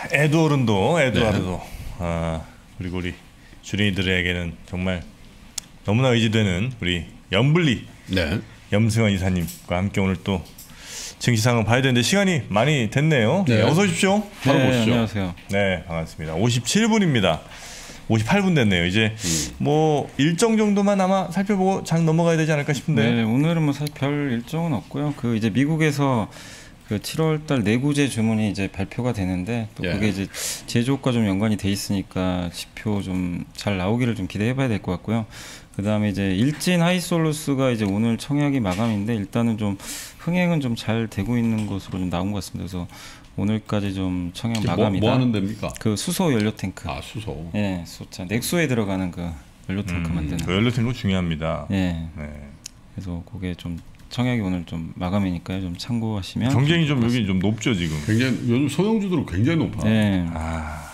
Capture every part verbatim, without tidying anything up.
에드워른도 에드와르도 네. 아, 그리고 우리 주린이들에게는 정말 너무나 의지되는 우리 염블리 네. 염승환 이사님과 함께 오늘 또 증시상황 봐야 되는데 시간이 많이 됐네요. 네. 네, 어서 오십시오. 바로 네, 보시죠. 안녕하세요. 네, 반갑습니다. 오십칠 분입니다. 오십팔 분 됐네요. 이제 음. 뭐 일정 정도만 아마 살펴보고 장 넘어가야 되지 않을까 싶은데. 네, 오늘은 뭐 사실 별 일정은 없고요. 그 이제 미국에서 그 칠월달 내구재 주문이 이제 발표가 되는데 또 예. 그게 이제 제조업과 좀 연관이 돼 있으니까 지표 좀 잘 나오기를 좀 기대해봐야 될 것 같고요. 그 다음에 이제 일진 하이솔루스가 이제 오늘 청약이 마감인데 일단은 좀 흥행은 좀 잘 되고 있는 것으로 좀 나온 것 같습니다. 그래서 오늘까지 좀 청약 마감이다. 뭐, 뭐 하는 데입니까? 그 수소 연료 탱크. 아 수소. 예, 수차 넥소에 들어가는 그 연료 탱크 음, 만드는. 그 연료 탱크 중요합니다. 예. 네. 그래서 그게 좀 청약이 오늘 좀 마감이니까요. 좀 참고하시면. 경쟁이 좀 여기 좀 높죠 지금. 굉장히 요즘 소형주들은 굉장히 높아. 네. 아.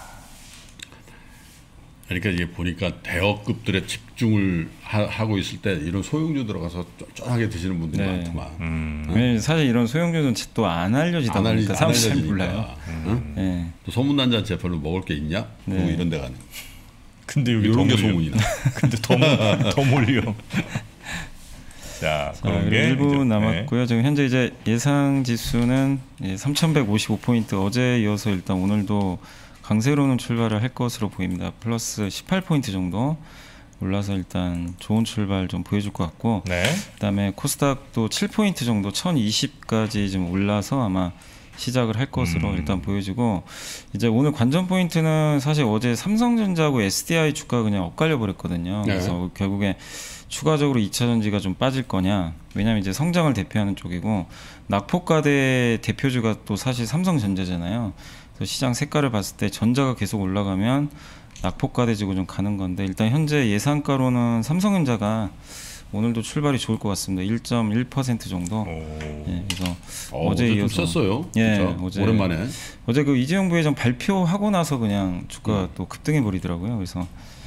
그러니까 이게 보니까 대여급들의 집중을 하, 고 있을 때 이런 소형주 들어가서 쫀쫀하게 드시는 분들이 네. 많더만. 음. 음. 사실 이런 소형주는 또 안 알려지다 안 보니까 사람들이 잘 몰라요. 음. 응? 네. 또 소문난자한테 별로 먹을 게 있냐? 네. 뭐 이런 데 가는. 근데 여기 이런 게 소문이나. 근데 더, 더 몰려. 자, 자 일 분 남았고요. 네. 지금 현재 이제 예상 지수는 삼천백오십오 포인트 어제 이어서 일단 오늘도 강세로는 출발을 할 것으로 보입니다. 플러스 십팔 포인트 정도 올라서 일단 좋은 출발 좀 보여줄 것 같고 네. 그다음에 코스닥도 칠 포인트 정도 천이십까지 좀 올라서 아마 시작을 할 것으로 음. 일단 보여지고 이제 오늘 관전 포인트는 사실 어제 삼성전자하고 에스디아이 주가가 그냥 엇갈려 버렸거든요. 네. 그래서 결국에 추가적으로 이차전지가 좀 빠질 거냐 왜냐하면 이제 성장을 대표하는 쪽이고 낙폭과대 대표주가 또 사실 삼성전자잖아요. 그래서 시장 색깔을 봤을 때 전자가 계속 올라가면 낙폭과대지고 좀 가는 건데 일단 현재 예상가로는 삼성전자가 오늘도 출발이 좋을 것 같습니다. 일 점 일 퍼센트 정도. 예, 그래서 어, 어제 이어서 썼어요. 예, 어제 오랜만에. 어제 그 이재용 부회장 발표하고 나서 그냥 주가 음. 또 급등해 버리더라고요. 그래서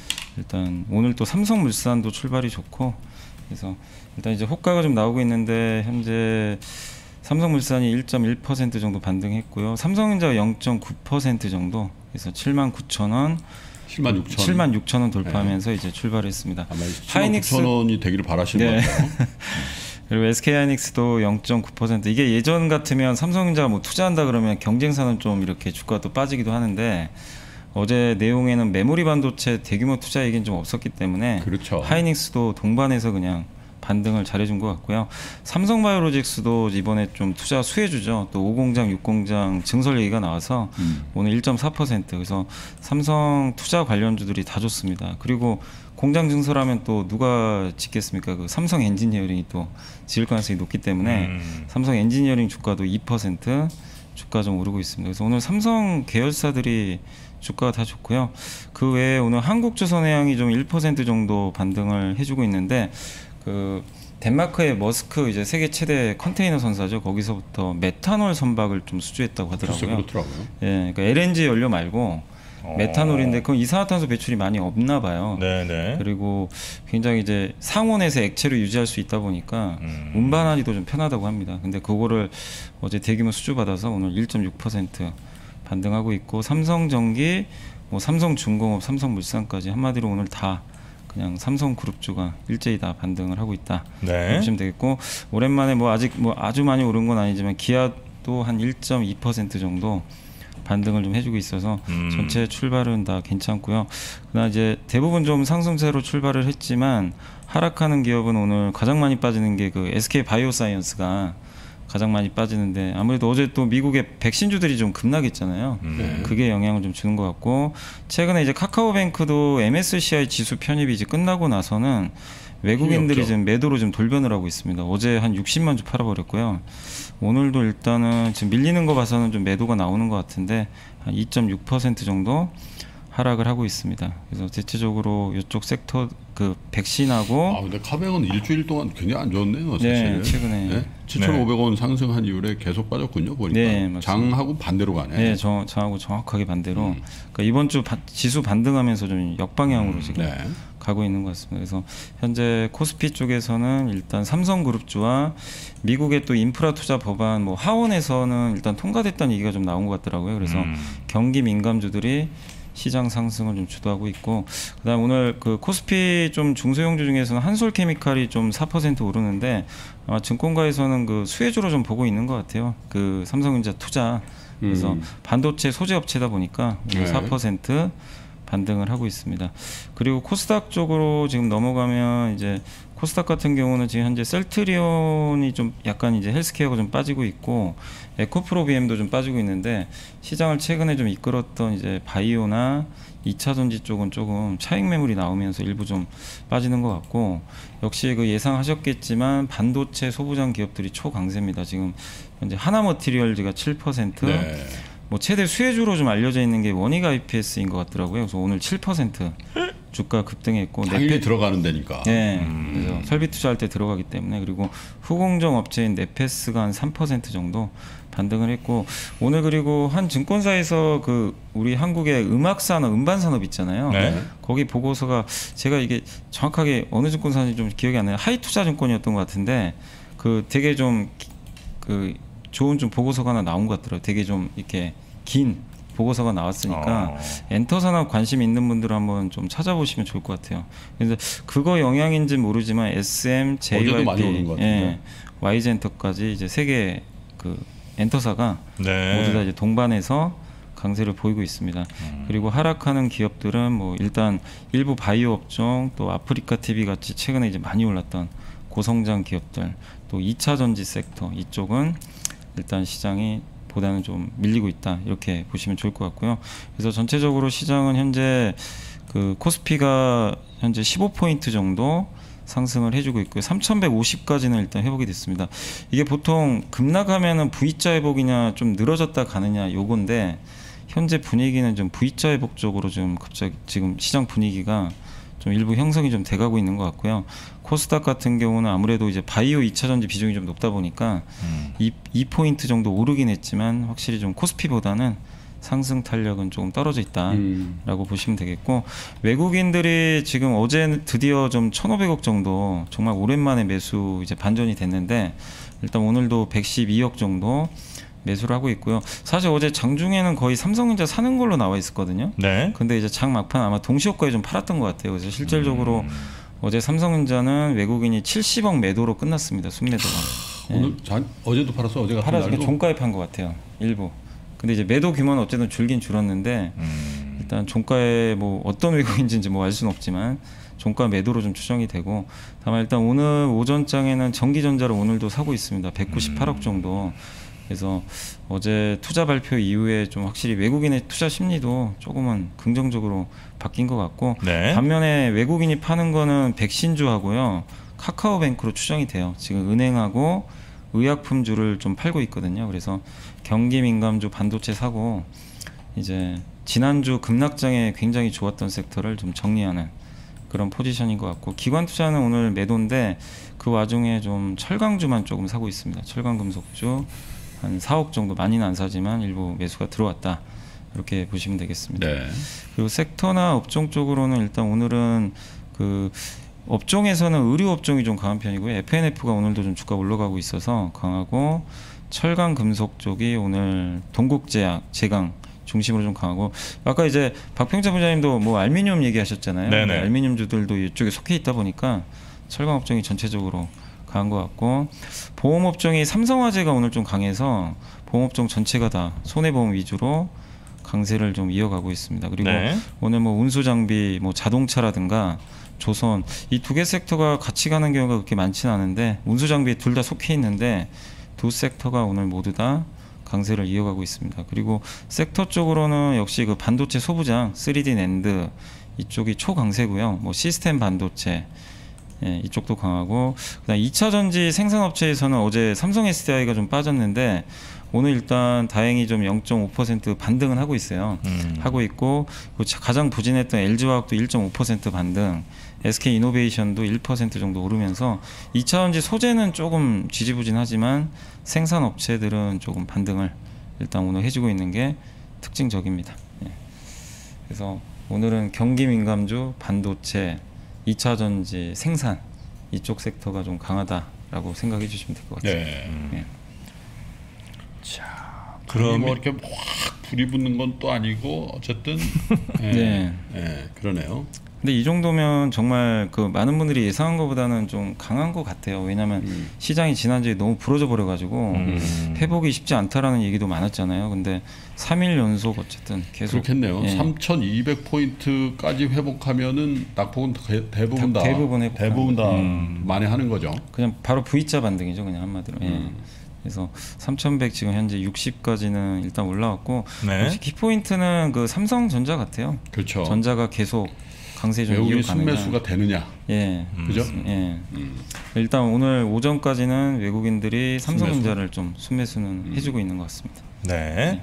일단 오늘 또 삼성물산도 출발이 좋고 그래서 일단 이제 호가가 좀 나오고 있는데 현재 삼성물산이 일 점 일 퍼센트 정도 반등했고요. 삼성전자가 영 점 구 퍼센트 정도 그래서 칠만 구천 원 칠만 육천 원 칠만 육천 원 돌파하면서 네. 이제 출발했습니다. 하이닉스 구천 원이 되기를 바라시는 네. 것 같아요. 그리고 에스케이하이닉스도 영 점 구 퍼센트 이게 예전 같으면 삼성전자가 뭐 투자한다 그러면 경쟁사는 좀 이렇게 주가가 또 빠지기도 하는데 어제 내용에는 메모리 반도체 대규모 투자 얘기는 좀 없었기 때문에 그렇죠. 하이닉스도 동반해서 그냥 반등을 잘해준 것 같고요. 삼성바이오로직스도 이번에 좀 투자 수혜주죠. 또 오 공장, 육 공장 증설 얘기가 나와서 음. 오늘 일 점 사 퍼센트 그래서 삼성 투자 관련주들이 다 좋습니다. 그리고 공장 증설하면 또 누가 짓겠습니까? 그 삼성 엔지니어링이 또 지을 가능성이 높기 때문에 음. 삼성 엔지니어링 주가도 이 퍼센트 주가 좀 오르고 있습니다. 그래서 오늘 삼성 계열사들이 주가가 다 좋고요. 그 외에 오늘 한국조선해양이 좀 일 퍼센트 정도 반등을 해주고 있는데 그 덴마크의 머스크 이제 세계 최대 컨테이너 선사죠. 거기서부터 메탄올 선박을 좀 수주했다고 하더라고요. 그렇더라고요. 예, 그러니까 엘엔지 연료 말고 어. 메탄올인데 그건 이산화탄소 배출이 많이 없나 봐요. 네네. 그리고 굉장히 이제 상온에서 액체로 유지할 수 있다 보니까 음. 운반하기도 좀 편하다고 합니다. 근데 그거를 어제 대규모 수주 받아서 오늘 일 점 육 퍼센트 반등하고 있고 삼성전기, 뭐 삼성중공업, 삼성물산까지 한마디로 오늘 다 그냥 삼성그룹주가 일제히 다 반등을 하고 있다. 네. 보시면 되겠고 오랜만에 뭐 아직 뭐 아주 많이 오른 건 아니지만 기아도 한 일 점 이 퍼센트 정도 반등을 좀 해주고 있어서 음. 전체 출발은 다 괜찮고요. 그러나 이제 대부분 좀 상승세로 출발을 했지만 하락하는 기업은 오늘 가장 많이 빠지는 게 그 에스케이바이오사이언스가 가장 많이 빠지는데 아무래도 어제 또 미국의 백신주들이 좀 급락했잖아요. 음. 그게 영향을 좀 주는 것 같고 최근에 이제 카카오뱅크도 엠에스시아이 지수 편입이 이제 끝나고 나서는 외국인들이 지금 매도로 좀 돌변을 하고 있습니다. 어제 한 육십만 주 팔아버렸고요. 오늘도 일단은 지금 밀리는 거 봐서는 좀 매도가 나오는 것 같은데 한 이 점 육 퍼센트 정도 하락을 하고 있습니다. 그래서 대체적으로 이쪽 섹터 그 백신하고 아 근데 카뱅은 일주일 동안 굉장히 안 좋았네요. 사실. 네, 최근에 네? 칠천오백 원 상승한 이후에 계속 빠졌군요. 보니까 네, 장하고 반대로 가네. 네, 저, 저하고 정확하게 반대로. 음. 그러니까 이번 주 바, 지수 반등하면서 좀 역방향으로 음, 지금 네. 가고 있는 것 같습니다. 그래서 현재 코스피 쪽에서는 일단 삼성그룹주와 미국의 또 인프라 투자 법안 뭐 하원에서는 일단 통과됐다는 얘기가 좀 나온 것 같더라고요. 그래서 음. 경기 민감주들이 시장 상승을 좀 주도하고 있고, 그다음 오늘 그 코스피 좀 중소형주 중에서는 한솔케미칼이 좀 사 퍼센트 오르는데 아마 증권가에서는 그 수혜주로 좀 보고 있는 것 같아요. 그 삼성전자 투자. 그래서 음. 반도체 소재 업체다 보니까 오늘 네. 사 퍼센트 반등을 하고 있습니다. 그리고 코스닥 쪽으로 지금 넘어가면 이제 코스닥 같은 경우는 지금 현재 셀트리온이 좀 약간 이제 헬스케어가 좀 빠지고 있고 에코프로비엠도 좀 빠지고 있는데 시장을 최근에 좀 이끌었던 이제 바이오나 이 차 전지 쪽은 조금 차익 매물이 나오면서 일부 좀 빠지는 것 같고, 역시 그 예상하셨겠지만 반도체 소부장 기업들이 초강세입니다. 지금 현재 하나머티리얼즈가 칠 퍼센트, 네. 뭐 최대 수혜주로 좀 알려져 있는 게 원익 아이피에스인 것 같더라고요. 그래서 오늘 칠 퍼센트 주가 급등했고 당연히 네페... 들어가는 데니까. 네, 음. 그래서 설비 투자할 때 들어가기 때문에. 그리고 후공정 업체인 네페스가 한 삼 퍼센트 정도 반등을 했고, 오늘 그리고 한 증권사에서 그 우리 한국의 음악 산업, 음반 산업 있잖아요. 네. 거기 보고서가 제가 이게 정확하게 어느 증권사인지 좀 기억이 안 나요. 하이투자증권이었던 것 같은데 그 되게 좀 그 좋은 좀 보고서가 하나 나온 것 같더라고요. 되게 좀 이렇게 긴 보고서가 나왔으니까 어. 엔터 산업 관심 있는 분들은 한번 좀 찾아보시면 좋을 것 같아요. 그래서 그거 영향인지 모르지만 에스엠, 제이와이피, 예, 와이젠터까지 이제 세 개 그 엔터사가 네. 모두 다 이제 동반해서 강세를 보이고 있습니다. 음. 그리고 하락하는 기업들은 뭐 일단 일부 바이오 업종, 또 아프리카 티비 같이 최근에 이제 많이 올랐던 고성장 기업들, 또 이 차 전지 섹터 이쪽은 일단 시장이 보다는 좀 밀리고 있다, 이렇게 보시면 좋을 것 같고요. 그래서 전체적으로 시장은 현재 그 코스피가 현재 십오 포인트 정도 상승을 해주고 있고요. 삼천백오십까지는 일단 회복이 됐습니다. 이게 보통 급락하면은 V자 회복이냐 좀 늘어졌다 가느냐 요건데, 현재 분위기는 좀 V자 회복 쪽으로 좀 갑자기 지금 시장 분위기가 좀 일부 형성이 좀 돼가고 있는 것 같고요. 코스닥 같은 경우는 아무래도 이제 바이오 이 차 전지 비중이 좀 높다 보니까 음. 이 포인트 정도 오르긴 했지만 확실히 좀 코스피보다는 상승 탄력은 조금 떨어져 있다라고 음. 보시면 되겠고, 외국인들이 지금 어제 드디어 좀 천오백억 정도 정말 오랜만에 매수 이제 반전이 됐는데, 일단 오늘도 백십이억 정도 매수를 하고 있고요. 사실 어제 장중에는 거의 삼성전자 사는 걸로 나와 있었거든요. 네. 근데 이제 장 막판 아마 동시효과에 좀 팔았던 것 같아요. 그래서 실질적으로 음. 어제 삼성전자는 외국인이 칠십억 매도로 끝났습니다. 순매도가. 네. 오늘 자, 어제도 팔았어? 어제가 팔아서 종가에 판 것 같아요. 일부. 근데 이제 매도 규모는 어쨌든 줄긴 줄었는데 음. 일단 종가에 뭐 어떤 외국인인지 뭐 알 수는 없지만 종가 매도로 좀 추정이 되고, 다만 일단 오늘 오전장에는 전기전자를 오늘도 사고 있습니다. 백구십팔억 정도. 그래서 어제 투자 발표 이후에 좀 확실히 외국인의 투자 심리도 조금은 긍정적으로 바뀐 것 같고, 네. 반면에 외국인이 파는 거는 백신주하고요 카카오뱅크로 추정이 돼요. 지금 은행하고 의약품주를 좀 팔고 있거든요. 그래서 경기 민감주 반도체 사고 이제 지난주 급락장에 굉장히 좋았던 섹터를 좀 정리하는 그런 포지션인 것 같고, 기관 투자는 오늘 매도인데 그 와중에 좀 철강주만 조금 사고 있습니다. 철강금속주 한 사억 정도, 많이는 안 사지만 일부 매수가 들어왔다, 이렇게 보시면 되겠습니다. 네. 그리고 섹터나 업종 쪽으로는 일단 오늘은 그 업종에서는 의류 업종이 좀 강한 편이고요. 에프엔에프가 오늘도 좀 주가 올라가고 있어서 강하고, 철강 금속 쪽이 오늘 동국제약, 제강 중심으로 좀 강하고, 아까 이제 박평자 부장님도 뭐 알루미늄 얘기하셨잖아요. 네네. 알루미늄주들도 이쪽에 속해 있다 보니까 철강 업종이 전체적으로 강한 것 같고, 보험업종이 삼성화재가 오늘 좀 강해서 보험업종 전체가 다 손해보험 위주로 강세를 좀 이어가고 있습니다. 그리고 네. 오늘 뭐 운수장비, 뭐 자동차라든가 조선, 이 두 개 섹터가 같이 가는 경우가 그렇게 많지는 않은데 운수장비 둘 다 속해 있는데 두 섹터가 오늘 모두 다 강세를 이어가고 있습니다. 그리고 섹터 쪽으로는 역시 그 반도체 소부장, 쓰리디 낸드 이쪽이 초강세고요. 뭐 시스템 반도체, 예, 이쪽도 강하고, 그다음 이 차 전지 생산업체에서는 어제 삼성 에스디아이가 좀 빠졌는데 오늘 일단 다행히 좀 영 점 오 퍼센트 반등은 하고 있어요. 음. 하고 있고, 가장 부진했던 엘지화학도 일 점 오 퍼센트 반등, 에스케이이노베이션도 일 퍼센트 정도 오르면서 이 차 전지 소재는 조금 지지부진하지만 생산업체들은 조금 반등을 일단 오늘 해주고 있는 게 특징적입니다. 예. 그래서 오늘은 경기 민감주, 반도체, 이 차 전지 생산 이쪽 섹터가 좀 강하다라고 생각해 주시면 될 것 같아요. 네. 음. 네. 자, 그럼 뭐 이렇게 확 불이 붙는 건 또 아니고 어쨌든 네. 네. 네, 그러네요. 근데 이 정도면 정말 그 많은 분들이 예상한 것보다는 좀 강한 것 같아요. 왜냐하면 음. 시장이 지난주에 너무 부러져 버려가지고 음. 회복이 쉽지 않다라는 얘기도 많았잖아요. 근데 삼 일 연속 어쨌든 계속 그렇겠네요. 예. 삼천이백 포인트까지 회복하면은 낙폭은 대부분 다 대부분 회복 대부분 다 음. 많이 하는 거죠. 그냥 바로 V자 반등이죠, 그냥 한마디로. 음. 예. 그래서 삼천백 지금 현재 육십까지는 일단 올라왔고 네. 키포인트는 그 삼성전자 같아요. 그렇죠. 전자가 계속 강세 좀 외국인 이어가느냐. 순매수가 되느냐. 예, 음. 그죠? 예. 음. 일단 오늘 오전까지는 외국인들이 삼성전자를 좀 순매수는 음. 해주고 있는 것 같습니다. 네. 네.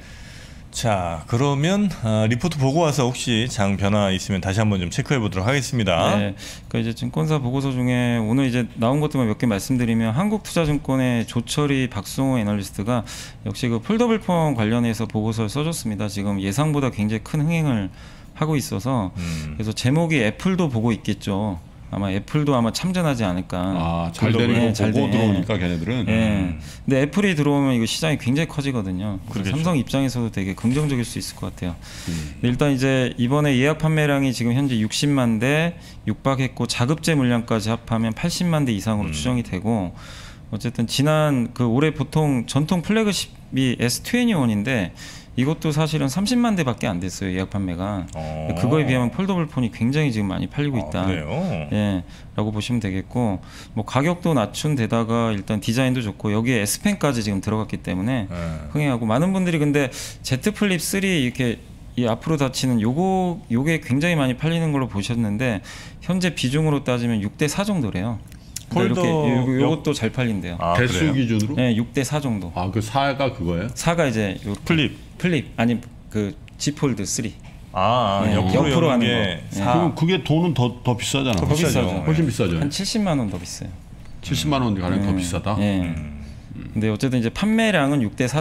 자, 그러면 어, 리포트 보고 와서 혹시 장 변화 있으면 다시 한번 좀 체크해 보도록 하겠습니다. 네. 그러니까 이제 증권사 보고서 중에 오늘 이제 나온 것들만 몇 개 말씀드리면 한국투자증권의 조철이 박승호 애널리스트가 역시 그 폴더블폰 관련해서 보고서를 써줬습니다. 지금 예상보다 굉장히 큰 흥행을 하고 있어서 음. 그래서 제목이 애플도 보고 있겠죠. 아마 애플도 아마 참전하지 않을까. 아, 잘 되는 거 네, 보고 들어오니까 걔네들은. 네. 음. 근데 애플이 들어오면 이거 시장이 굉장히 커지거든요. 삼성 입장에서도 되게 긍정적일 수 있을 것 같아요. 음. 일단 이제 이번에 예약 판매량이 지금 현재 육십만 대 육박했고 자급제 물량까지 합하면 팔십만 대 이상으로 음. 추정이 되고 어쨌든 지난 그 올해 보통 전통 플래그십이 에스 이십일인데 이것도 사실은 삼십만 대밖에 안 됐어요, 예약 판매가. 어. 그거에 비하면 폴더블 폰이 굉장히 지금 많이 팔리고 있다. 아, 그래요? 예, 라고 보시면 되겠고, 뭐 가격도 낮춘 데다가 일단 디자인도 좋고 여기에 S펜까지 지금 들어갔기 때문에 네. 흥행하고 많은 분들이 근데 Z 플립 삼 이렇게 이 앞으로 닫히는 요거 요게 굉장히 많이 팔리는 걸로 보셨는데 현재 비중으로 따지면 육 대 사 정도래요. 폴더 이렇게 요것도 잘 팔린대요. 아, 대수 그래요? 기준으로? 네, 육 대 사 정도. 아, 그 사가 그거예요? 사가 이제 요 플립. 플립 아니 그 Z 폴드 삼. 아, 네, 옆으로, 옆으로 하는 거. 네. 그럼 그게 돈은 더 더 비싸잖아. 더 비싸죠. 훨씬 비싸죠. 한 칠십만 원 더 비싸요. 칠십만 원 가량 네. 더 비싸다. 네. 음. 근데 어쨌든 이제 판매량은 육 대 사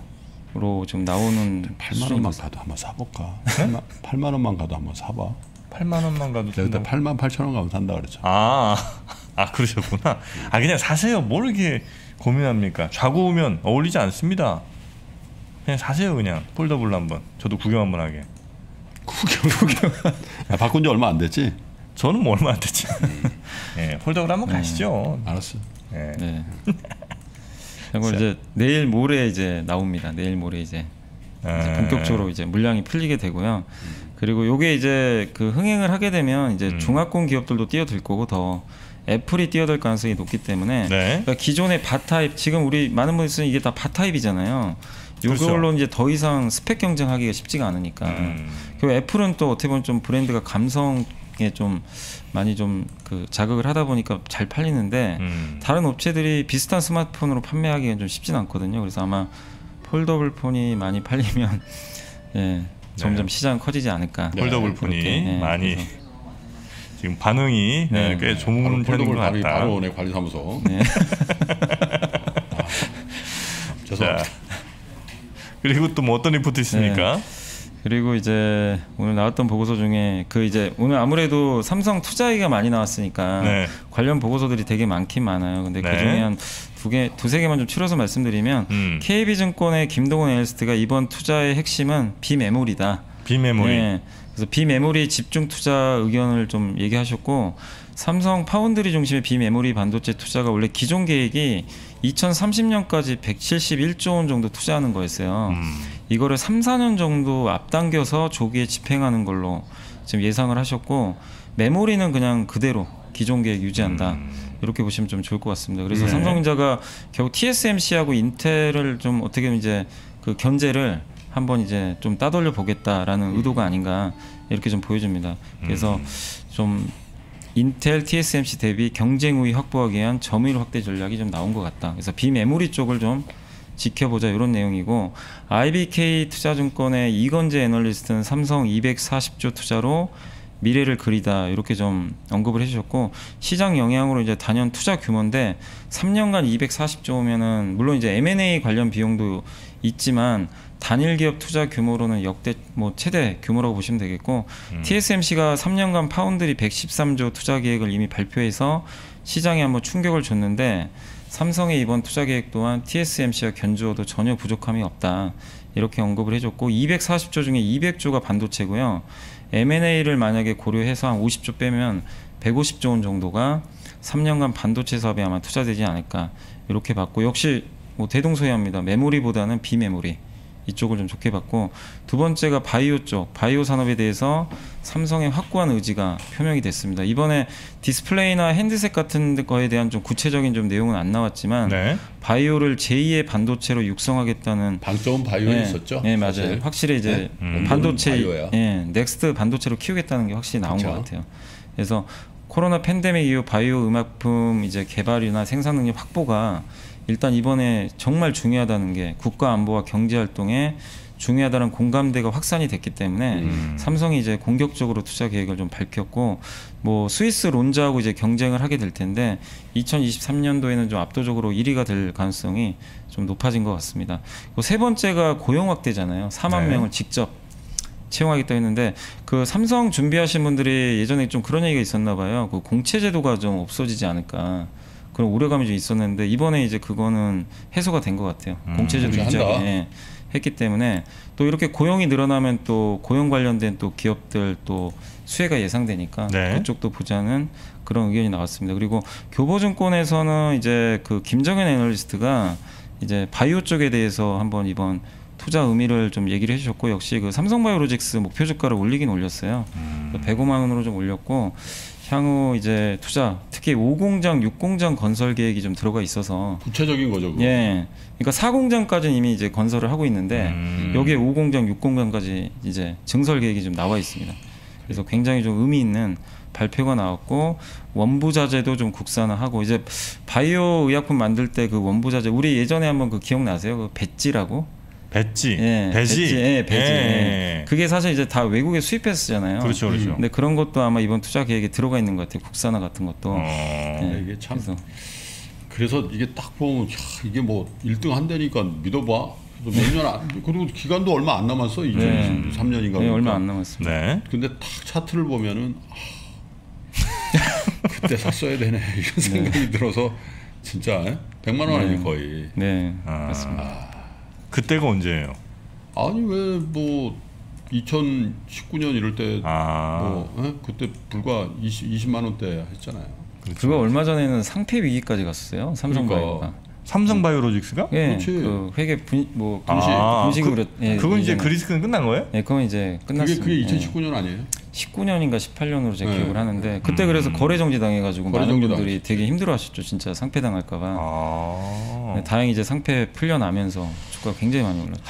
정도로 좀 나오는. 팔만 원만 가도 한번 사볼까? 팔만 원만 가도 한번 사봐. 팔만 원만 가도. 내가 그때 팔만 팔천 원 가면 산다 그랬죠. 아, 아 그러셨구나. 아 그냥 사세요. 뭘 이렇게 고민합니까? 좌고우면 어울리지 않습니다. 그냥 사세요. 그냥 폴더블로 한번. 저도 구경 한번 하게. 구경 구경. 아, 바꾼 지 얼마 안 됐지? 저는 뭐 얼마 안 됐지. 네, 폴더블 한번 네. 가시죠. 알았어. 네. 네. 그리고 이제 내일 모레 이제 나옵니다. 내일 모레 이제, 아. 이제 본격적으로 이제 물량이 풀리게 되고요. 음. 그리고 요게 이제 그 흥행을 하게 되면 이제 음. 중화권 기업들도 뛰어들 거고 더 애플이 뛰어들 가능성이 높기 때문에 네. 그러니까 기존의 바타입 지금 우리 많은 분들이 쓰는 이게 다 바타입이잖아요. 이걸로 그렇죠. 이제 더 이상 스펙 경쟁하기가 쉽지가 않으니까. 음. 그리고 애플은 또 어떻게 보면 좀 브랜드가 감성에 좀 많이 좀 그 자극을 하다 보니까 잘 팔리는데 음. 다른 업체들이 비슷한 스마트폰으로 판매하기가 좀 쉽진 않거든요. 그래서 아마 폴더블 폰이 많이 팔리면 예, 점점 네. 시장 커지지 않을까. 폴더블 폰이 네, 많이 그래서. 지금 반응이 네. 꽤 좋은 편인 것 같다. 바로 오네 관리사무소. 네. 아, 죄송합니다. 그리고 또 뭐 어떤 리포트 있습니까? 네. 그리고 이제 오늘 나왔던 보고서 중에 그 이제 오늘 아무래도 삼성 투자이가 많이 나왔으니까 네. 관련 보고서들이 되게 많긴 많아요. 근데 네. 그 중에 한 두 개, 두세 개만 좀 추려서 말씀드리면 음. 케이비증권의 김동훈 애널리스트가 이번 투자의 핵심은 비메모리다. 비메모리. 네. 그래서 비메모리 집중 투자 의견을 좀 얘기하셨고 삼성 파운드리 중심의 비메모리 반도체 투자가 원래 기존 계획이 이천삼십 년까지 백칠십일조 원 정도 투자하는 거였어요. 음. 이거를 삼, 사 년 정도 앞당겨서 조기에 집행하는 걸로 지금 예상을 하셨고 메모리는 그냥 그대로 기존 계획 유지한다. 음. 이렇게 보시면 좀 좋을 것 같습니다. 그래서 네. 삼성전자가 결국 티에스엠씨하고 인텔을 좀 어떻게 보면 이제 그 견제를 한번 이제 좀 따돌려 보겠다라는 음. 의도가 아닌가 이렇게 좀 보여집니다. 그래서 음. 좀 인텔, 티에스엠씨 대비 경쟁 우위 확보하기 위한 점유율 확대 전략이 좀 나온 것 같다. 그래서 비메모리 쪽을 좀 지켜보자 이런 내용이고 아이비케이 투자증권의 이건재 애널리스트는 삼성 이백사십조 투자로 미래를 그리다 이렇게 좀 언급을 해주셨고 시장 영향으로 이제 단연 투자 규모인데 삼 년간 이백사십조면은 물론 이제 엠 앤 에이 관련 비용도 있지만 단일 기업 투자 규모로는 역대 뭐 최대 규모라고 보시면 되겠고 음. 티 에스 엠 씨가 삼 년간 파운드리 백십삼조 투자 계획을 이미 발표해서 시장에 한번 충격을 줬는데 삼성의 이번 투자 계획 또한 티 에스 엠 씨와 견주어도 전혀 부족함이 없다. 이렇게 언급을 해줬고 이백사십조 중에 이백조가 반도체고요. 엠 앤 에이를 만약에 고려해서 한 오십조 빼면 백오십조 원 정도가 삼 년간 반도체 사업에 아마 투자되지 않을까 이렇게 봤고 역시 뭐 대동소이합니다. 메모리보다는 비메모리 이쪽을 좀 좋게 봤고 두 번째가 바이오 쪽 바이오 산업에 대해서 삼성의 확고한 의지가 표명이 됐습니다. 이번에 디스플레이나 핸드셋 같은 거에 대한 좀 구체적인 좀 내용은 안 나왔지만 네. 바이오를 제이의 반도체로 육성하겠다는 방점은 바이오에 네, 있었죠. 네 맞아요. 사실. 확실히 이제 네? 음. 반도체 예, 넥스트 반도체로 키우겠다는 게 확실히 나온 그쵸? 것 같아요. 그래서 코로나 팬데믹 이후 바이오 의약품 이제 개발이나 생산 능력 확보가 일단 이번에 정말 중요하다는 게 국가 안보와 경제 활동에 중요하다는 공감대가 확산이 됐기 때문에 음. 삼성이 이제 공격적으로 투자 계획을 좀 밝혔고 뭐 스위스 론자하고 이제 경쟁을 하게 될 텐데 이천이십삼년도에는 좀 압도적으로 일 위가 될 가능성이 좀 높아진 것 같습니다. 세 번째가 고용 확대잖아요. 사만 네. 명을 직접 채용하겠다 했는데 그 삼성 준비하신 분들이 예전에 좀 그런 얘기가 있었나 봐요. 그 공채 제도가 좀 없어지지 않을까. 그런 우려감이 좀 있었는데 이번에 이제 그거는 해소가 된 것 같아요. 음, 공채제도 유지하게 했기 때문에 또 이렇게 고용이 늘어나면 또 고용 관련된 또 기업들 또 수혜가 예상되니까 네. 그쪽도 보자는 그런 의견이 나왔습니다. 그리고 교보증권에서는 이제 그 김정현 애널리스트가 이제 바이오 쪽에 대해서 한번 이번 투자 의미를 좀 얘기를 해주셨고 역시 그 삼성바이오로직스 목표 주가를 올리긴 올렸어요. 음. 백오만 원으로 좀 올렸고 향후 이제 투자 특히 오 공장, 육 공장 건설 계획이 좀 들어가 있어서 구체적인 거죠. 그거. 예, 그러니까 사 공장까지는 이미 이제 건설을 하고 있는데 음. 여기에 오 공장, 육 공장까지 이제 증설 계획이 좀 나와 있습니다. 그래서 굉장히 좀 의미 있는 발표가 나왔고 원부자재도 좀 국산화하고 이제 바이오 의약품 만들 때 그 원부자재 우리 예전에 한번 그 기억나세요? 그 배지라고. 배지, 예, 배지, 배지, 예, 배지. 예. 예. 그게 사실 이제 다 외국에 수입해서 쓰잖아요. 그렇죠, 그렇죠. 근데 그런 것도 아마 이번 투자 계획에 들어가 있는 것 같아요. 국산화 같은 것도. 어. 예. 이게 참. 그래서, 그래서 이게 딱 보면 야, 이게 뭐 일 등 한다니까 믿어봐. 몇 년 안, 그리고 기간도 얼마 안 남았어. 이천이십삼 년인가. 네, 얼마 안 남았습니다. 네. 근데 딱 차트를 보면은 아, 그때 샀어야 되네 이런 생각이 네. 들어서 진짜 백만 원 아니 네. 거의. 네, 아. 맞습니다. 그때가 언제예요? 아니 왜 뭐 이천십구 년 이럴 때 아. 뭐 그때 불과 이십, 이십만 원대 했잖아요. 그렇죠. 그거 얼마 전에는 상폐 위기까지 갔었어요. 삼성바이오가. 그러니까. 삼성바이오로직스가? 예, 그렇지. 그 회계 분, 뭐 분식 아, 분식으로. 그, 예, 그건 이제 그 리스크는 끝난 거예요? 예, 그건 이제 끝났습니다. 그게, 그게 이천십구 년 아니에요? 십구 년인가 십팔 년으로 제가 네. 기억을 하는데 그때 그래서 음. 거래 정지 당해가지고 거래 많은 정지 분들이 당했죠. 되게 힘들어하셨죠. 진짜 상폐 당할까봐. 아. 네, 다행히 이제 상폐 풀려나면서 주가가 굉장히 많이 올랐죠.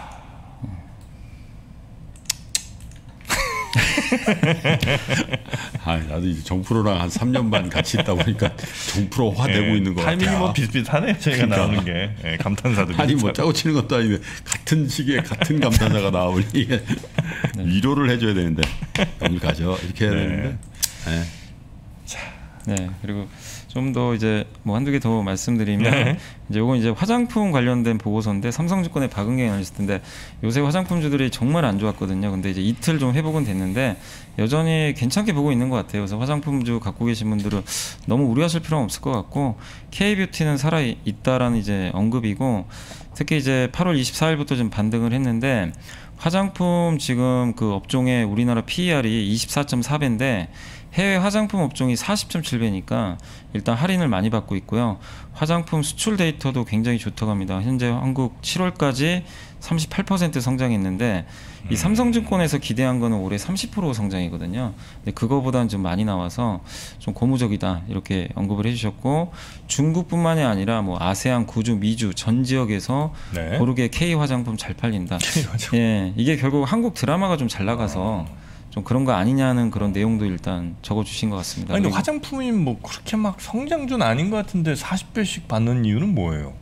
아, 나도 이제 정프로랑 한 삼 년 반 같이 있다 보니까 정프로화 되고 네, 있는 거 같아요. 타이밍이 뭐 비슷비슷하네요. 저희가 그러니까. 나오는 게 네, 감탄사도 아니 뭐 짜고 치는 것도 아닌데 같은 시기에 같은 감탄사가 나오니 이게 네. 위로를 해줘야 되는데 오늘 가죠 이렇게 해야 네. 되는데. 네. 자, 네 그리고 좀 더 이제 뭐 한두 개 더 말씀드리면 네. 이제 이건 이제 화장품 관련된 보고서인데 삼성증권의 박은경 애널리스트인데 요새 화장품주들이 정말 안 좋았거든요. 근데 이제 이틀 좀 회복은 됐는데 여전히 괜찮게 보고 있는 것 같아요. 그래서 화장품주 갖고 계신 분들은 너무 우려하실 필요는 없을 것 같고 K뷰티는 살아 있다라는 이제 언급이고 특히 이제 팔월 이십사일부터 좀 반등을 했는데 화장품 지금 그 업종의 우리나라 피이알이 이십사 점 사 배인데 해외 화장품 업종이 사십 점 칠 배니까 일단 할인을 많이 받고 있고요. 화장품 수출 데이터도 굉장히 좋다고 합니다. 현재 한국 칠월까지 삼십팔 퍼센트 성장했는데 이 삼성증권에서 기대한 거는 올해 삼십 퍼센트 성장이거든요. 근데 그거보다는 좀 많이 나와서 좀 고무적이다 이렇게 언급을 해주셨고 중국뿐만이 아니라 뭐 아세안, 구주, 미주 전 지역에서 네. 고르게 K 화장품 잘 팔린다. K 화장품. 예, 이게 결국 한국 드라마가 좀 잘 나가서 좀 그런 거 아니냐는 그런 내용도 일단 적어주신 것 같습니다. 아니, 근데 화장품이 뭐 그렇게 막 성장주는 아닌 것 같은데 사십 배씩 받는 이유는 뭐예요?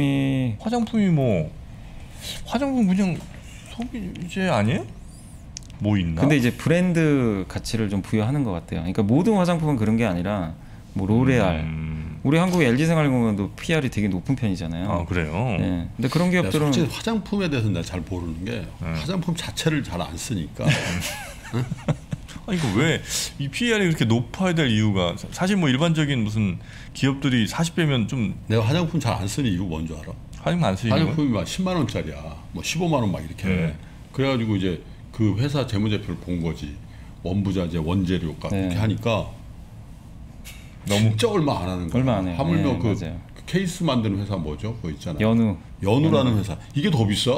화장품이 화장품이 뭐 화장품 그냥 소비재 아니에요? 뭐 있나? 근데 이제 브랜드 가치를 좀 부여하는 것 같아요. 그러니까 모든 화장품은 그런 게 아니라 뭐 로레알, 음. 우리 한국 엘지생활건강도 피알이 되게 높은 편이잖아요. 아 그래요? 네. 근데 그런 기업들은 솔직히 화장품에 대해서 내가 잘 모르는 게 네. 화장품 자체를 잘 안 쓰니까. 응? 아 이거 왜 이 피알이 그렇게 높아야 될 이유가 사실 뭐 일반적인 무슨 기업들이 사십 배면 좀 내가 화장품 잘 안 쓰는 이유 뭔지 알아? 화장품 안 쓰는 화장품이 막 십만 원짜리야, 뭐 십오만 원 막 이렇게. 네. 그래가지고 이제 그 회사 재무제표를 본 거지. 원부자재, 원재료가 네. 그렇게 하니까 너무 진짜 얼마 안 하는 거야. 얼마 안 해요. 하물며 네, 그, 맞아요. 그 케이스 만드는 회사 뭐죠? 그거 있잖아. 연우. 연우라는 연우. 회사. 이게 더 비싸.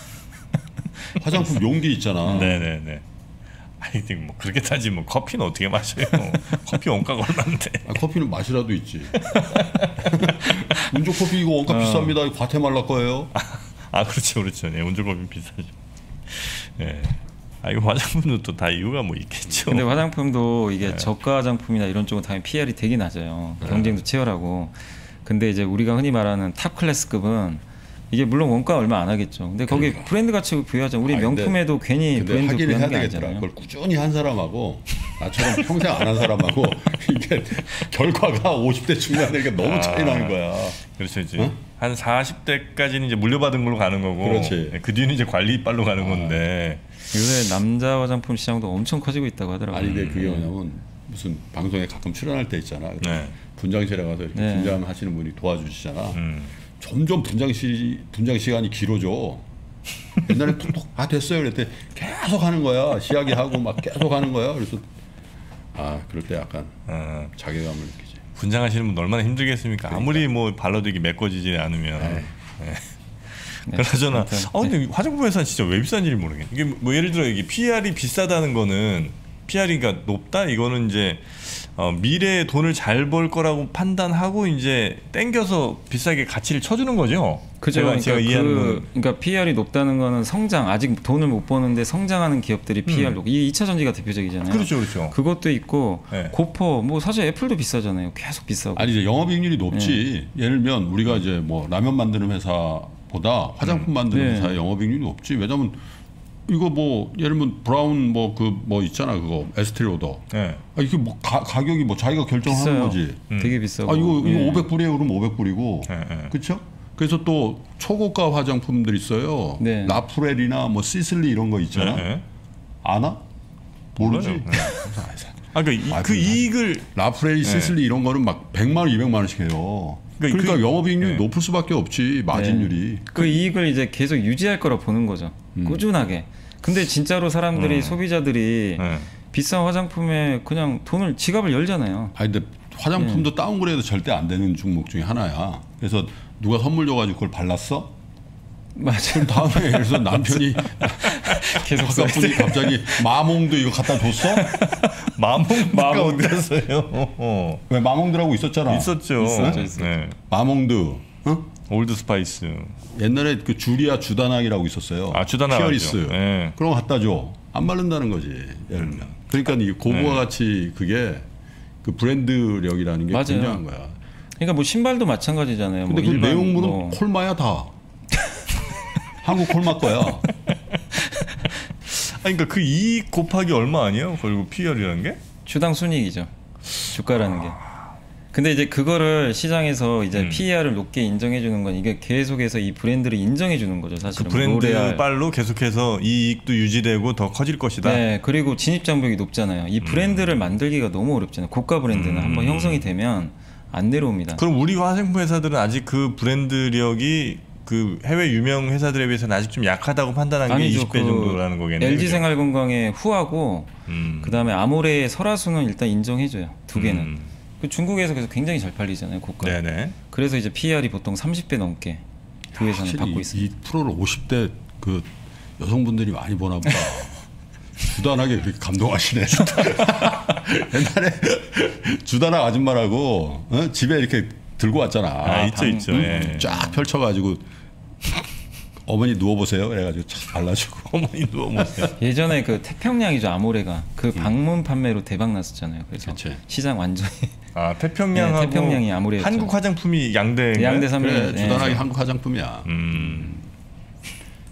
화장품 용기 있잖아. 네네네. 아니 뭐 그렇게 따지면 커피는 어떻게 마셔요? 커피 원가가 얼마인데? 아, 커피는 맛이라도 있지. 운조 커피 이거 원가 어. 비쌉니다. 과테말라 거예요. 아, 아 그렇죠, 그렇죠. 네, 운조 커피 비싸죠. 네. 아 이거 화장품도 또 다 이유가 뭐 있겠죠. 근데 화장품도 이게 네. 저가 화장품이나 이런 쪽은 당연히 피알이 되게 낮아요. 경쟁도 치열하고. 근데 이제 우리가 흔히 말하는 탑 클래스급은 이게 물론 원가 얼마 안 하겠죠. 근데 거기 그러니까. 브랜드 가치 부여하자. 우리 아, 명품에도 근데, 괜히 근데 브랜드 하긴 부여하는 해야 게 되겠더라. 아니잖아요. 그걸 꾸준히 한 사람하고 나처럼 평생 안 한 사람하고 이게 결과가 오십 대 중반이니까 너무 아, 차이 나는 거야. 그렇죠. 이제 어? 한 사십 대까지는 이제 물려받은 걸로 가는 거고 그렇지. 그 뒤는 이제 관리 이빨로 가는 아. 건데 요새 남자 화장품 시장도 엄청 커지고 있다고 하더라고요. 아니 근데 그게 뭐냐면 무슨 방송에 가끔 출연할 때 있잖아. 네. 분장실에 가서 이렇게 네. 분장하시는 분이 도와주시잖아. 음. 점점 분장 시 분장 시간이 길어져. 옛날에 톡톡 아 됐어요. 그랬더니 계속 하는 거야. 시작이 하고 막 계속 하는 거야. 그래서 아 그럴 때 약간 어. 자괴감을 느끼지. 분장하시는 분 얼마나 힘들겠습니까? 그러니까. 아무리 뭐 발라도 이게 메꿔지지 않으면. 네. 네. 그러잖아. 네. 아 근데 네. 화장품 회사는 진짜 왜 비싼지 모르겠네. 이게 뭐 예를 들어 이게 피알이 비싸다는 거는 피알이가 높다 이거는 이제 어, 미래에 돈을 잘 벌 거라고 판단하고 이제 땡겨서 비싸게 가치를 쳐주는 거죠. 그죠. 제가, 그러니까, 제가 이해하는 그, 거는. 그러니까 피알이 높다는 거는 성장 아직 돈을 못 버는데 성장하는 기업들이 피알 높고 음. 이 이차 전지가 대표적이잖아요. 그렇죠, 그렇죠. 그것도 있고 네. 고퍼 뭐 사실 애플도 비싸잖아요. 계속 비싸고. 아니 이제 영업이익률이 높지. 네. 예를 들면 우리가 이제 뭐 라면 만드는 회사보다 화장품 음. 만드는 네. 회사의 영업이익률이 높지. 왜냐면 이거 뭐 예를 들면 브라운 뭐 그 뭐 있잖아 그거 에스트리 오더. 네. 아 이게 뭐 가, 가격이 뭐 자기가 결정하는 비싸요. 거지. 음. 되게 비싸고. 아 이거 이거 네. 오백 불이에요 그러면 오백 불이고. 네, 네. 그렇죠? 그래서 또 초고가 화장품들 있어요. 네. 라프렐이나 뭐 시슬리 이런 거 있잖아. 네, 네. 아나? 모르지. 네. 아 그러니까 이, 그 이익을 라프렐, 시슬리 네. 이런 거는 막 백만 원, 이백만 원씩 해요. 그러니까, 그러니까 그, 영업이익률이 네. 높을 수밖에 없지 마진율이. 네. 그 이익을 이제 계속 유지할 거라 보는 거죠. 음. 꾸준하게. 근데 진짜로 사람들이 음. 소비자들이 네. 비싼 화장품에 그냥 돈을 지갑을 열잖아요. 아니 근데 화장품도 네. 다운그레이드 절대 안 되는 종목 중에 하나야. 그래서 누가 선물 줘가지고 그걸 발랐어? 맞아. 다음에 그래서 남편이 계속 써분이 갑자기 마몽도 이거 갖다 줬어? 마몽 마몽 어땠어요? 왜 마몽드라고 있었잖아. 있었죠. 있었죠. 있었죠. 네. 마몽드. 어? 올드 스파이스. 옛날에 그 주리아 주다낙이라고 있었어요. 아 주다낙. 피어리스. 네. 그런 거 갖다 줘. 안 바른다는 거지. 예를 들면. 그러니까 이 고부와 네. 같이 그게 그 브랜드력이라는 게 맞아요. 굉장한 거야. 그러니까 뭐 신발도 마찬가지잖아요. 근데 뭐 그 내용물은 뭐. 콜마야 다. 한국 콜마 거야. 아니 그러니까 그 이익 곱하기 얼마 아니에요? 그리고 피알이라는 게? 주당 순이익이죠. 주가라는 게. 근데 이제 그거를 시장에서 이제 음. 피이알을 높게 인정해 주는 건 이게 계속해서 이 브랜드를 인정해 주는 거죠, 사실은. 그 브랜드 로레알. 빨로 계속해서 이 이익도 유지되고 더 커질 것이다. 네, 그리고 진입 장벽이 높잖아요. 이 브랜드를 음. 만들기가 너무 어렵잖아요. 고가 브랜드는 음. 한번 형성이 되면 안 내려옵니다. 그럼 우리 화장품 회사들은 아직 그 브랜드력이 그 해외 유명 회사들에 비해서는 아직 좀 약하다고 판단한 게 이십 배 그 정도라는 거겠네요. 엘지생활건강의 후하고 음. 그다음에 아모레의 설화수는 일단 인정해줘요. 두 개는. 음. 그 중국에서 계속 굉장히 잘 팔리잖아요, 고가. 네네. 그래서 이제 피이알이 보통 삼십 배 넘게 그 회사는 받고 있습니다. 이 프로를 오십 대 그 여성분들이 많이 보나 보다. 주단하게 그렇게 감동하시네. 옛날에 주단학 아줌마라고 어? 집에 이렇게 들고 왔잖아. 아, 있죠, 방, 있죠. 응? 예. 쫙 펼쳐가지고 어머니 누워보세요. 그래가지고 착 발라주고. 어머니 누워보세요. 예전에 그 태평양이죠, 아모레가 그 방문 판매로 대박 났었잖아요. 그래서 그치. 시장 완전히. 아 태평양하고 네, 태평양이 아모레. 한국 화장품이 양대. 양대 삼대. 그래, 주단하게 네. 한국 화장품이야. 음.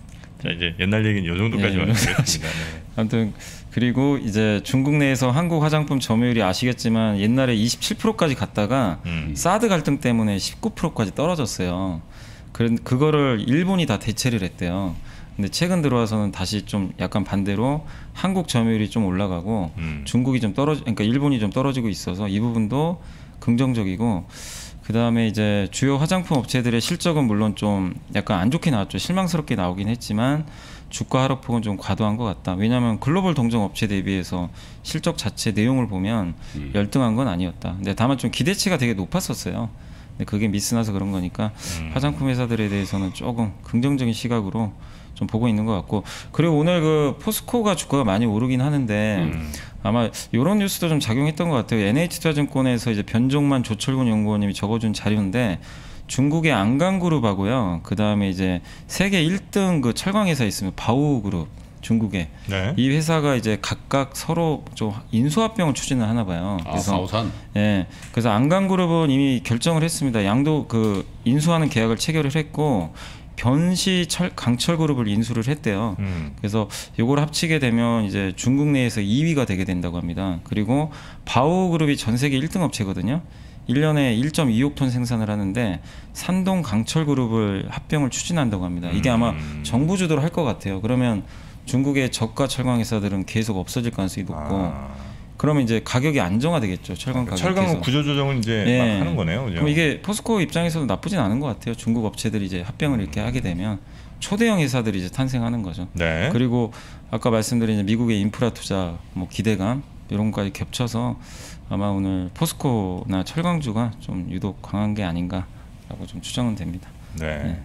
자 이제 옛날 얘기는 이 정도까지만 하겠습니다. 네. 아무튼 그리고 이제 중국 내에서 한국 화장품 점유율이 아시겠지만 옛날에 이십칠 퍼센트까지 갔다가 음. 사드 갈등 때문에 십구 퍼센트까지 떨어졌어요. 그 그거를 일본이 다 대체를 했대요. 근데 최근 들어와서는 다시 좀 약간 반대로 한국 점유율이 좀 올라가고 음. 중국이 좀 떨어지, 그러니까 일본이 좀 떨어지고 있어서 이 부분도 긍정적이고, 그 다음에 이제 주요 화장품 업체들의 실적은 물론 좀 약간 안 좋게 나왔죠. 실망스럽게 나오긴 했지만 주가 하락폭은 좀 과도한 것 같다. 왜냐하면 글로벌 동종 업체 대비해서 실적 자체 내용을 보면 음. 열등한 건 아니었다. 근데 다만 좀 기대치가 되게 높았었어요. 근데 그게 미스나서 그런 거니까 음. 화장품 회사들에 대해서는 조금 긍정적인 시각으로 좀 보고 있는 것 같고, 그리고 오늘 그 포스코가 주가가 많이 오르긴 하는데 음. 아마 이런 뉴스도 좀 작용했던 것 같아요. 엔에이치투자증권에서 이제 변종만 조철군 연구원님이 적어준 자료인데 중국의 안강그룹하고요, 그 다음에 이제 세계 일 등 그 철강 회사 있으면 바오그룹 중국에 네. 이 회사가 이제 각각 서로 좀 인수합병을 추진을 하나 봐요. 그래서 아, 바오산. 예, 그래서 안강그룹은 이미 결정을 했습니다. 양도 그 인수하는 계약을 체결을 했고. 변시 철, 강철그룹을 인수를 했대요. 음. 그래서 이걸 합치게 되면 이제 중국 내에서 이 위가 되게 된다고 합니다. 그리고 바오그룹이 전 세계 일 등 업체거든요. 일 년에 일 점 이억 톤 생산을 하는데 산동 강철그룹을 합병을 추진한다고 합니다. 이게 아마 정부 주도로 할 것 같아요. 그러면 중국의 저가 철강 회사들은 계속 없어질 가능성이 높고 아. 그러면 이제 가격이 안정화되겠죠. 철강 가격. 철강 구조 조정을 이제 네. 막 하는 거네요. 그죠? 그럼 이게 포스코 입장에서도 나쁘진 않은 것 같아요. 중국 업체들이 이제 합병을 이렇게 하게 되면 초대형 회사들이 이제 탄생하는 거죠. 네. 그리고 아까 말씀드린 미국의 인프라 투자 뭐 기대감 이런 것까지 겹쳐서 아마 오늘 포스코나 철강주가 좀 유독 강한 게 아닌가라고 좀 추정은 됩니다. 네. 네.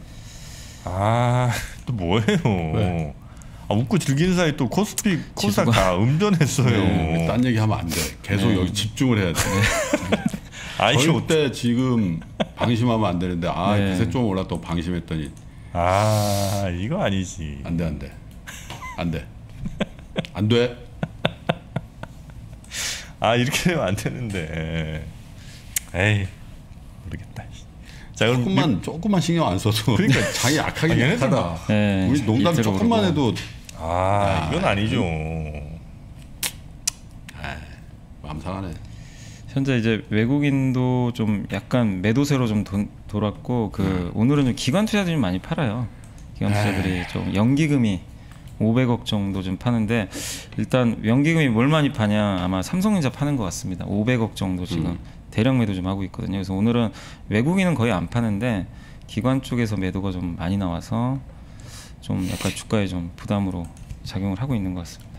아, 또 뭐예요? 네. 아, 웃고 즐기는 사이 또 코스피, 코스닥 다 음변했어요. 네, 딴 얘기 하면 안 돼. 계속 네. 여기 집중을 해야 돼. 네. 절대 지금 방심하면 안 되는데 아 네. 그새 좀 올랐다고 방심했더니 아 이거 아니지. 안 돼, 안 돼. 안 돼. 안 돼. 아 이렇게 되면 안 되는데. 에이 모르겠다. 자, 그럼 조금만 미... 조금만 신경 안 써도 그러니까 장이 약하긴 아, 약하다. 네, 우리 농담 조금만 해도 아, 아 이건 아니죠. 아, 마음 상하네. 현재 이제 외국인도 좀 약간 매도세로 좀 돈, 돌았고 그 음. 오늘은 좀 기관 투자들이 많이 팔아요. 기관 투자들이 에이. 좀 연기금이 오백억 정도 좀 파는데 일단 연기금이 뭘 많이 파냐 아마 삼성전자 파는 것 같습니다. 오백억 정도 지금 음. 대량 매도 좀 하고 있거든요. 그래서 오늘은 외국인은 거의 안 파는데 기관 쪽에서 매도가 좀 많이 나와서 좀 약간 주가에 좀 부담으로 작용을 하고 있는 것 같습니다.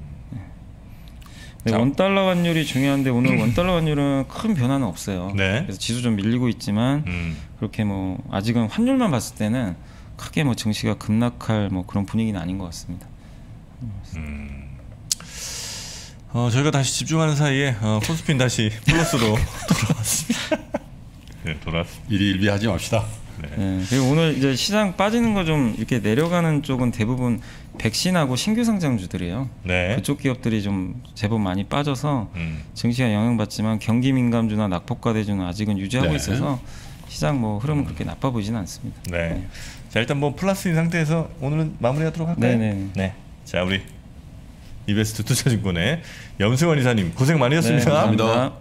네, 원달러 환율이 중요한데 오늘 원달러 환율은 큰 변화는 없어요. 네. 그래서 지수 좀 밀리고 있지만 음. 그렇게 뭐 아직은 환율만 봤을 때는 크게 뭐 증시가 급락할 뭐 그런 분위기는 아닌 것 같습니다. 음. 어, 저희가 다시 집중하는 사이에 어, 코스피는 다시 플러스로 돌아왔습니다. 네, 돌아왔습니다. 일희일비하지 맙시다. 네. 네. 그리고 오늘 이제 시장 빠지는 거 좀 이렇게 내려가는 쪽은 대부분 백신하고 신규 상장주들이에요. 네. 그쪽 기업들이 좀 제법 많이 빠져서 음. 증시가 영향받지만 경기 민감주나 낙폭과대주는 아직은 유지하고 네. 있어서 시장 뭐 흐름은 그렇게 나빠 보이지는 않습니다. 네. 네. 자 일단 뭐 플러스인 상태에서 오늘은 마무리하도록 할까요? 네네. 네. 자 우리 이베스트 투자증권의 염승환 이사님 고생 많이 했습니다. 네, 감사합니다.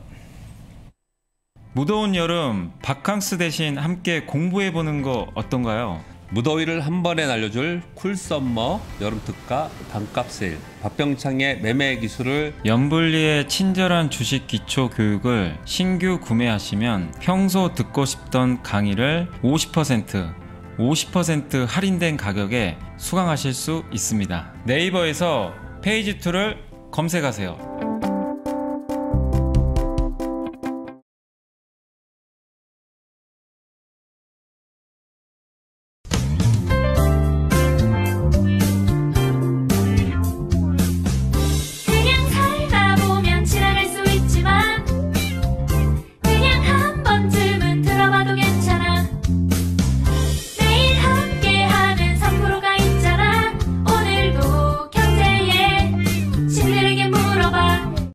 무더운 여름 바캉스 대신 함께 공부해보는 거 어떤가요? 무더위를 한 번에 날려줄 쿨썸머 여름특가 반값 세일 박병창의 매매 기술을 염블리의 친절한 주식 기초 교육을 신규 구매하시면 평소 듣고 싶던 강의를 오십 퍼센트 오십 퍼센트 할인된 가격에 수강하실 수 있습니다. 네이버에서 페이지 이를 검색하세요.